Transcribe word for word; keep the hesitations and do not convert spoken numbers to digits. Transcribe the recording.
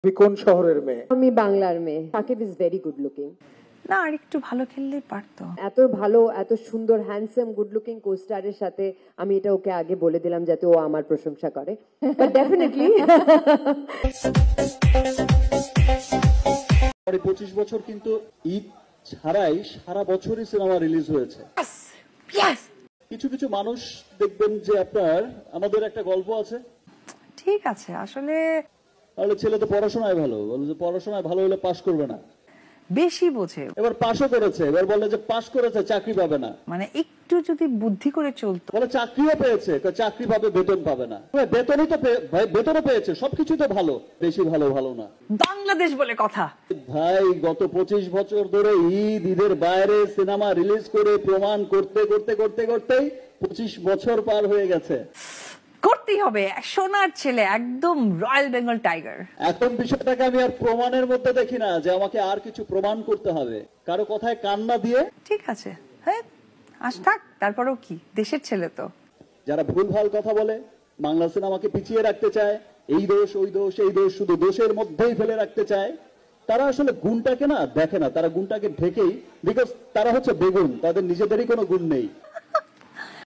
তুমি কোন শহরের মেয়ে? আমি বাংলার মেয়ে। Shakib is very good looking. না, আর একটু ভালো খেললেই পারতো। এত ভালো, এত সুন্দর হ্যান্ডসাম গুড লুকিং কোস্টারের সাথে আমি এটা ওকে আগে বলে দিলাম যাতে ও আমার প্রশংসা করে। বাট ডেফিনেটলি পঁচিশ বছর কিন্তু ঈদ ছাড়াই সারা বছরই সিনেমা রিলিজ হয়েছে। কিছু কিছু মানুষ দেখবেন যে আপনার আমাদের একটা গল্প আছে, ঠিক আছে, আসলে তাহলে ছেলে তো পড়াশোনায় ভালো, বলে যে পড়াশোনায় ভালো হলে পাশ করবে না, বেশি বোঝে, এবার পাশও করেছে, এবার বলে যে পাশ করেছে চাকরি পাবে না, মানে একটু যদি বুদ্ধি করে চলতো। বলে চাকরিও পেয়েছে, চাকরি পাবে বেতন পাবে না। বেতনই তো ভাই বেতনও পেয়েছে, সবকিছু তো ভালো, বেশি ভালো ভালো না। বাংলাদেশ বলে কথা ভাই, গত পঁচিশ বছর ধরে ঈদ ঈদের বাইরে সিনেমা রিলিজ করে প্রমাণ করতে করতে করতে করতেই পঁচিশ বছর পার হয়ে গেছে। করতেই হবে, সোনার ছেলে, একদম রয়্যাল বেঙ্গল টাইগার। এখন বিষয়টাকে আমি আর প্রমাণের মধ্যে দেখি না যে আমাকে আর কিছু প্রমাণ করতে হবে, কারো কথায় কান্না দিয়ে। ঠিক আছে, হ্যাঁ আস থাক, তারপরেও কি, দেশের ছেলে তো। যারা ভুলভাল কথা বলে, বাংলা সিনেমাকে পিছিয়ে রাখতে চায়, এই দোষ ওই দোষ এই দোষ, শুধু দোষের মধ্যেই ফেলে রাখতে চায়, তারা আসলে গুণটাকে না দেখে না, তারা গুণটাকে ঢেকেই, বিকজ তারা হচ্ছে বেগুন, তাদের নিজেদেরই কোনো গুণ নেই।